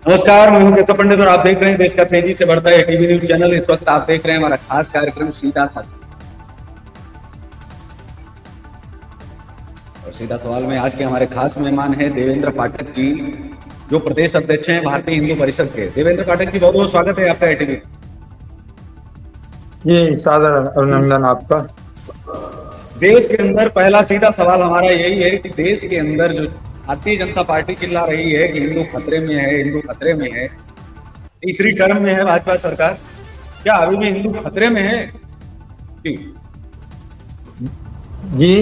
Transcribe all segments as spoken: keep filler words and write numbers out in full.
नमस्कार, मैं हूं केशव पंडित और आप देख रहे हैं देश का तेजी से बढ़ता है टीवी न्यूज चैनल। इस वक्त आप देख रहे हैं हमारा खास कार्यक्रम सीधा सवाल। और सीधा सवाल में आज के हमारे खास मेहमान हैं देवेंद्र पाठक जी, जो प्रदेश अध्यक्ष हैं भारतीय हिंदू परिषद के। देवेंद्र पाठक जी, बहुत बहुत स्वागत है आपका टीवी। जी, सादर अभिनंदन आपका। देश के अंदर पहला सीधा सवाल हमारा यही है कि देश के अंदर जो भारतीय जनता पार्टी चिल्ला रही है कि हिंदू खतरे में है, हिंदू खतरे में है, तीसरी टर्म में है भाजपा सरकार, क्या अभी भी हिंदू खतरे में है? जी जी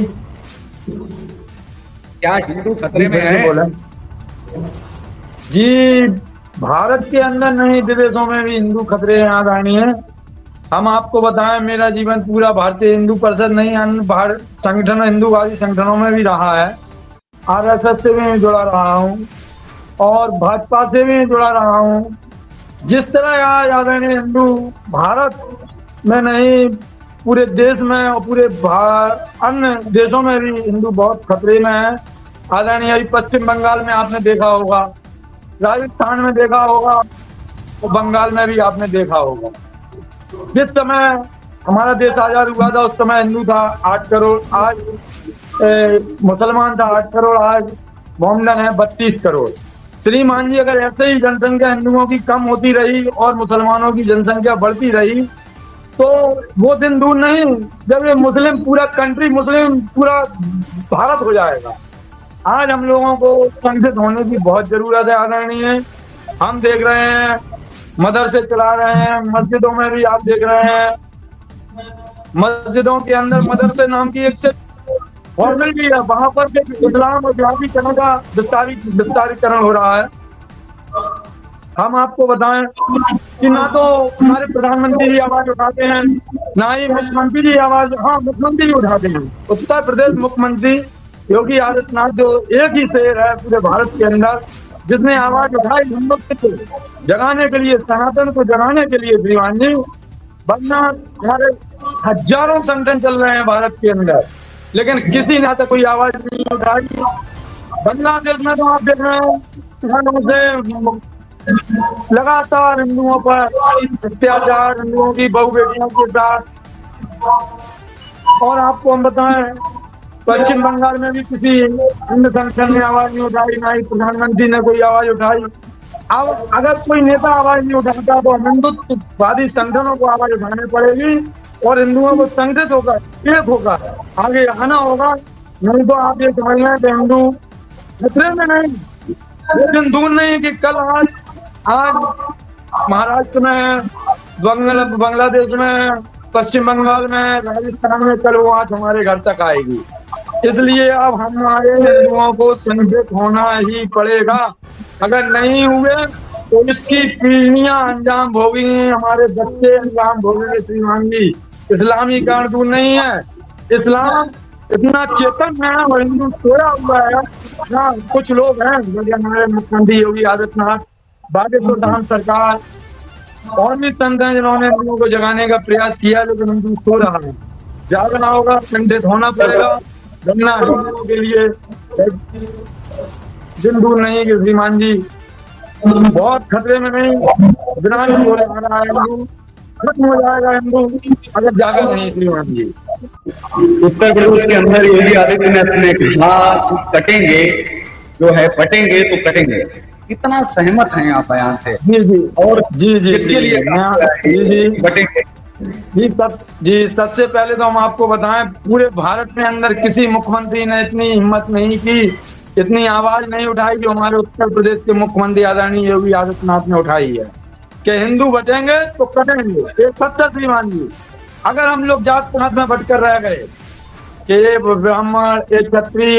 क्या हिंदू खतरे में है? बोला जी, भारत के अंदर नहीं विदेशों में भी हिंदू खतरे यहाँ आनी है। हम आपको बताएं, मेरा जीवन पूरा भारतीय हिंदू परिषद नहीं, अन्य भारत संगठन हिंदूवादी संगठनों में भी रहा है। आरएसएस से भी जुड़ा रहा हूँ और भाजपा से भी जुड़ा रहा हूँ। जिस तरह आज आदरणीय हिंदू भारत में नहीं, पूरे देश में और पूरे अन्य देशों में भी हिंदू बहुत खतरे में है। आदरणीय अभी पश्चिम बंगाल में आपने देखा होगा, राजस्थान में देखा होगा और बंगाल में भी आपने देखा होगा। जिस समय हमारा देश आजाद हुआ था उस समय हिंदू था आठ करोड़, आज मुसलमान था आठ करोड़, आज मोहम्मदन है बत्तीस करोड़। श्रीमान जी, अगर ऐसे ही जनसंख्या हिंदुओं की कम होती रही और मुसलमानों की जनसंख्या बढ़ती रही तो वो दिन दूर नहीं जब ये मुस्लिम पूरा कंट्री, मुस्लिम पूरा भारत हो जाएगा। आज हम लोगों को संगठित होने की बहुत जरूरत है। आदरणीय, हम देख रहे हैं मदरसे चला रहे हैं, मस्जिदों में भी आप देख रहे हैं, मस्जिदों के अंदर मदरसे नाम की एक से फॉर्मल भी है, वहां पर इस्लाम और जातीकरण का विस्तारीकरण हो रहा है। हम आपको बताएं कि ना तो हमारे प्रधानमंत्री जी आवाज उठाते हैं, ना ही मुख्यमंत्री जी आवाज, हाँ मुख्यमंत्री जी उठाते हैं। उत्तर प्रदेश मुख्यमंत्री योगी आदित्यनाथ जो एक ही शेर है पूरे भारत के अंदर, जिसने आवाज उठाई हिंदू को जगाने के लिए, सनातन को जगाने के लिए श्रीमान जी। वरना हमारे हजारों संगठन चल रहे हैं भारत के अंदर, लेकिन किसी ने तक कोई आवाज नहीं उठाई। बांग्लादेश में तो आप देख रहे हैं लगातार हिंदुओं पर अत्याचार, हिंदुओं की बहु बेटियों के साथ। और आपको हम बताएं, पश्चिम बंगाल में भी किसी अन्य संगठन ने आवाज नहीं उठाई, ना ही प्रधानमंत्री ने कोई आवाज उठाई। अब अगर कोई नेता आवाज नहीं उठाता तो हिंदुत्ववादी संगठनों को आवाज उठानी पड़ेगी और हिंदुओं को संगठित होकर एक होकर आगे आना होगा। नहीं तो आप ये समझ लें कि हिंदू खतरे में नहीं, लेकिन दूर नहीं कि कल आज आज महाराष्ट्र में, बांग्लादेश में, पश्चिम बंगाल में, राजस्थान में, कल वो आज हमारे घर तक आएगी। इसलिए अब हमारे हिंदुओं को संगठित होना ही पड़ेगा। अगर नहीं हुए तो इसकी पीढ़ियां अंजाम भोगेंगे, हमारे बच्चे अंजाम भोगेंगे। श्रीमान जी, इस्लामीकरण दूर नहीं है, इस्लाम इतना चेतन है और हिंदू सोया हुआ है। हाँ, कुछ लोग हैं जैसे हमारे मुख्यमंत्री योगी आदित्यनाथ, बागेश्वर धाम सरकार और भी संत हैं जिन्होंने हिंदुओं को जगाने का प्रयास किया, लेकिन हिंदू सो रहा है। जागना होगा, संगठित होना पड़ेगा। गन्ना हिंदुओं के लिए दिन दूर नहीं कि श्रीमान जी बहुत खतरे में नहीं, विनाश हो रहा है हिंदू, खत्म हो जाएगा हिंदू अगर जागा नहीं श्रीमान जी। उत्तर प्रदेश के अंदर योगी आदित्यनाथ ने कहा कटेंगे, जो है पटेंगे तो कटेंगे, कितना सहमत हैं आप बयान से? जी जी और जी जी किसके लिए जी जी बटेंगे? जी सब जी सबसे पहले तो हम आपको बताएं, पूरे भारत में अंदर किसी मुख्यमंत्री ने इतनी हिम्मत नहीं की, इतनी आवाज नहीं उठाई जो हमारे उत्तर प्रदेश के मुख्यमंत्री आदरणीय योगी आदित्यनाथ ने उठाई है कि हिंदू बटेंगे तो कटेंगे। एक सत्य श्रीमान जी, अगर हम लोग जात पात में बटकर रह गए कि ब्राह्मण, एक क्षत्रिय,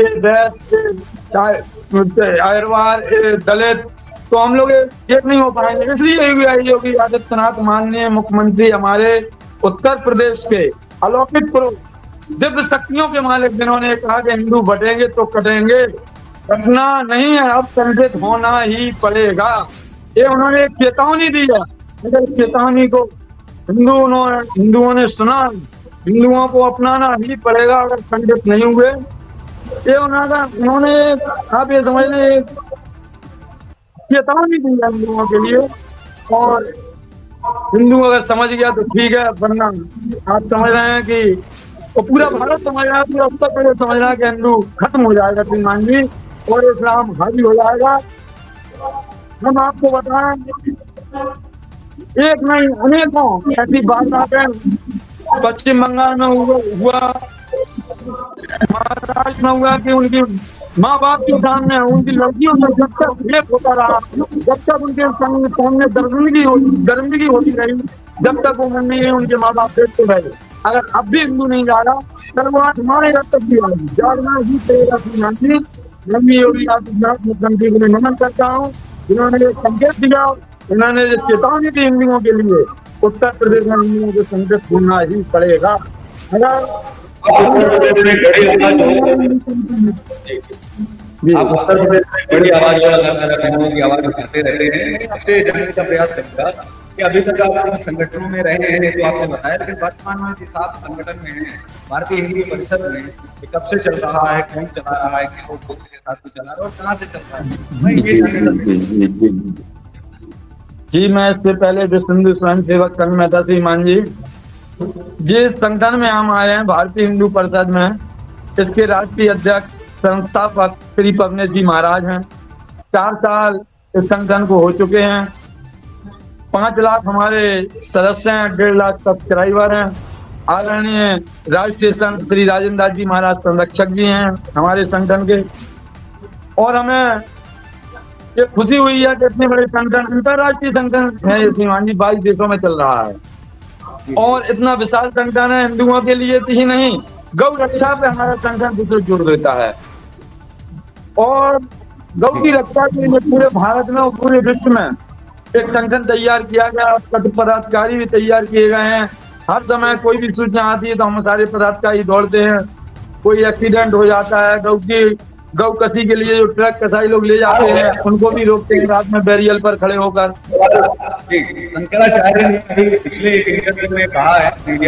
आयरवार, दलित, तो हम लोग एक नहीं हो पाएंगे। इसलिए योगी आदित्यनाथ माननीय मुख्यमंत्री हमारे उत्तर प्रदेश के अलौकिक दिव्य शक्तियों के मालिक, जिन्होंने कहा कि हिंदू बटेंगे तो कटेंगे, कटना नहीं है, अब संगठित होना ही पड़ेगा। ये उन्होंने एक चेतावनी दी है, अगर चेतावनी को हिंदुओं हिंदुओं ने सुना, हिंदुओं को अपनाना ही पड़ेगा अगर संगठित नहीं हुए। ये उन्होंने आप ये समझ लें चेतावनी दी है हिंदुओं के लिए। और हिंदू अगर समझ गया तो ठीक है, वरना आप समझ रहे हैं कि वो पूरा भारत समझ रहा है, पूरा उत्तर प्रदेश समझ रहा है कि हिंदू खत्म हो जाएगा श्रीमान जी और इस्लाम हावी हो जाएगा। हम आपको बताएं, एक नहीं अनेकों ऐसी बातें पश्चिम बंगाल में हुआ, महाराष्ट्र में हुआ कि उनकी माँ बाप के सामने उनकी लड़कियों में जब तक रेप होता रहा, जब तक उनके सामने दर्दगी दर्दगी होती रही, जब तक वो मन नहीं उनके माँ बाप देखते रहे। अगर अब भी हिंदू नहीं जा रहा तो वो आज हमारे रब तक भी आएगी, जागना ही पड़ेगा। श्रीमान मम्मी योगी आदित्यनाथ मुख्यमंत्री को मैं नमन करता हूँ, जिन्होंने संकेत दिया, उन्होंने चेतावनी दी हिंदुओं के लिए। उत्तर प्रदेश में हिंदुओं को संकेत होना ही पड़ेगा। अगर आप उत्तर प्रदेश में बड़ी आवाज हिंदुओं की आवाज उठाते रहते हैं, आपसे जानने का प्रयास करूंगा कि अभी तक आप संगठनों में रहे हैं तो आपने बताया, लेकिन वर्तमान में जिस आप संगठन में हैं भारतीय हिंदू परिषद में, कब से चल रहा है, कौन चला रहा है, किस उद्देश्य के साथ चला रहा है और कहाँ से चल रहा है, मैं ये जानने का। जी, मैं इससे पहले विश्व हिंदू स्वयं सेवक संघ में था श्रीमान जी। जिस संगठन में हम आए हैं भारतीय हिंदू परिषद में, इसके राष्ट्रीय अध्यक्ष संस्थापक श्री पवनेश जी महाराज हैं। चार साल इस संगठन को हो चुके हैं। पांच लाख हमारे सदस्य हैं, डेढ़ लाख सब्सक्राइबर हैं। आदरणीय राष्ट्रीय संत श्री राजेंद्र दास जी महाराज संरक्षक जी हैं हमारे संगठन के। और हमें ये खुशी हुई है कि इतने बड़े संगठन, अंतरराष्ट्रीय संगठन है श्रीमान जी, बाईस देशों में चल रहा है और इतना विशाल संगठन है। हिंदुओं के लिए ही नहीं, गौ रक्षा पे हमारा संगठन दूसरे जोड़ देता है और गौ की रक्षा के लिए पूरे भारत में और पूरे विश्व में एक संगठन तैयार किया गया। पदाधिकारी भी तैयार किए गए हैं। हर समय कोई भी सूचना आती है तो हम सारे पदाधिकारी दौड़ते हैं। कोई एक्सीडेंट हो जाता है, गौ की गौ कसी के लिए जो ट्रक कसाई लोग ले जाते हैं उनको भी रोकते हैं रात में बैरियल पर खड़े होकर। शंकराचार्य ने अभी पिछले एक इंटरव्यू में कहा है, मीडिया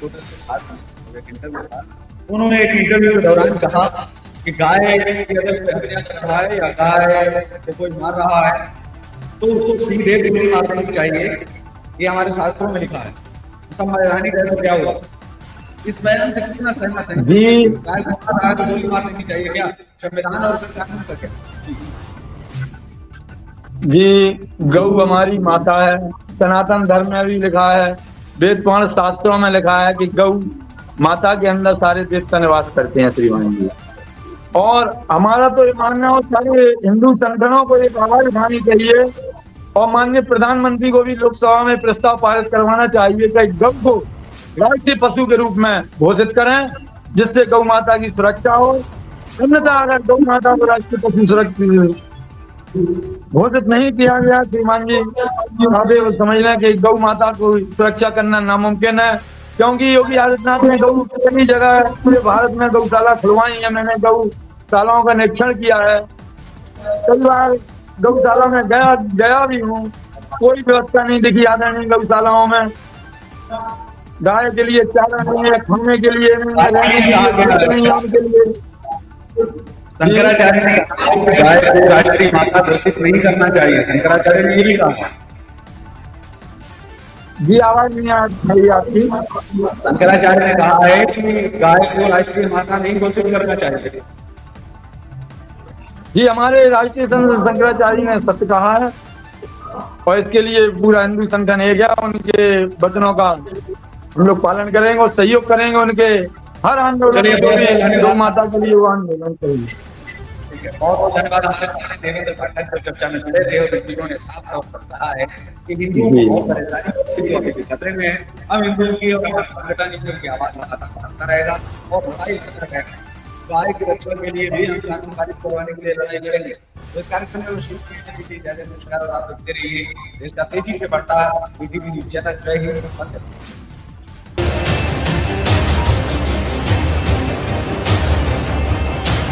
उन्होंने एक इंटरव्यू के दौरान कहा कि गाय अगर हत्या कर रहा है या गाय को कोई मार रहा है तो उसको सीधे गोली मार देनी चाहिए, ये हमारे शास्त्रों में लिखा है। संवैधानिक है तो क्या हुआ? इस बयान से कितना सहमत है? जी, गाय को गोली मार देनी चाहिए क्या? संविधान और कानून का क्या? जी, गौ हमारी माता है। सनातन धर्म में भी लिखा है, वेद पुराण शास्त्रों में लिखा है कि गौ माता के अंदर सारे देवता निवास करते हैं श्रीमान जी। और हमारा तो ये मानना है सारे हिंदू संगठनों को एक आवाज उठानी चाहिए और माननीय प्रधानमंत्री को भी लोकसभा में प्रस्ताव पारित करवाना चाहिए कि गौ को राष्ट्रीय पशु के रूप में घोषित करें, जिससे गौ माता की सुरक्षा हो। अन्यथा अगर गौ माता को राष्ट्रीय पशु सुरक्षित घोषित नहीं किया गया श्रीमान जी, आप ये समझ लें कि गौ माता को सुरक्षा करना नामुमकिन है। क्योंकि योगी आदित्यनाथ ने गौ कई जगह पूरे भारत में गौशाला खुलवाई है। मैंने गौशालाओं का निरीक्षण किया है, कई बार गौशाला में गया गया भी हूँ, कोई व्यवस्था नहीं दिखी आदरणीय गौशालाओं में। गाय के लिए चारा नहीं है, खाने के लिए नहीं है, उनके लिए। शंकराचार्य ने गाय को राष्ट्रीय माता घोषित नहीं करना चाहिए, शंकराचार्य ने ये भी कहा। जी, आवाज नहीं आ रही आपकी। शंकराचार्य ने कहा है कि गाय को राष्ट्रीय माता नहीं घोषित करना चाहिए। जी, हमारे राष्ट्रीय संत शंकराचार्य ने सत्य कहा है और इसके लिए पूरा हिंदू संगठन है गया। उनके वचनों का हम लोग पालन करेंगे और सहयोग करेंगे। उनके हर आंदोलन गौ माता के लिए वो आंदोलन करेंगे। बहुत बहुत धन्यवाद। हमसे देवेंद्र पाठक को चर्चा में जुड़े थे और हिंदुओं ने साफ तौर पर कहा है कि हिंदुओं को बहुत परेशानी खतरे में है। हम हिंदुओं की और हमारे संगठन हिंदुओं की आवाज लगातार बढ़ाता रहेगा और लड़ाई गाय की रक्षा के लिए भी हम कानून पारित करवाने के लिए लड़ाई लड़ेंगे। तो इस कार्यक्रम में शिव इजाजत नमस्कार और आप देखते रहिए, देश का तेजी से बढ़ता है।